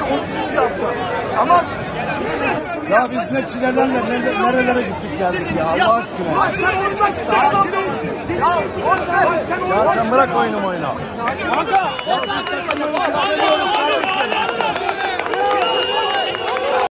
13. hafta. Ama ya biz ne çilelerle nerelere gittik geldik ya Allah aşkına. Ya boş ver. Ya sen bırak oyunu. Kanka.